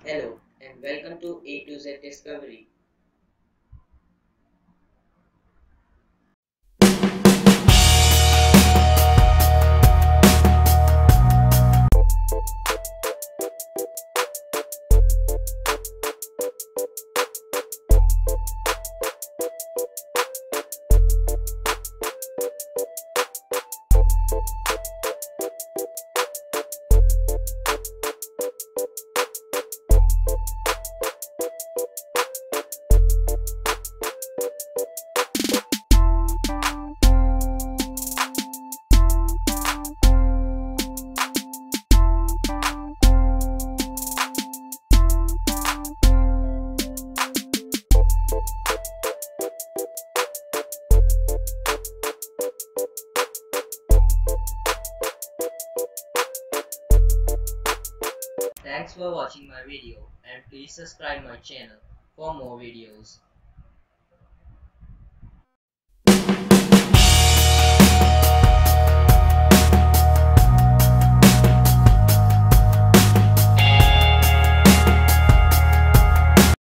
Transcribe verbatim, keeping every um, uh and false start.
Hello and welcome to A to Z Discovery. Thanks for watching my video and please subscribe my channel for more videos.